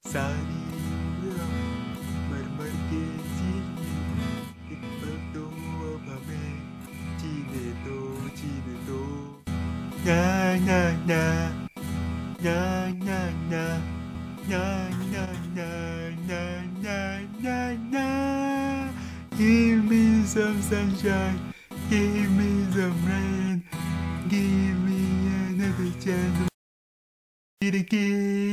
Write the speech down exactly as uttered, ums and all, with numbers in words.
사리우여 마르마르게 지리요 잎밥도 밤에 지네도 지네도 나나나 나나나 나나나나나나나 Give me some sunshine, give me some rain, give me another chance to be the kid.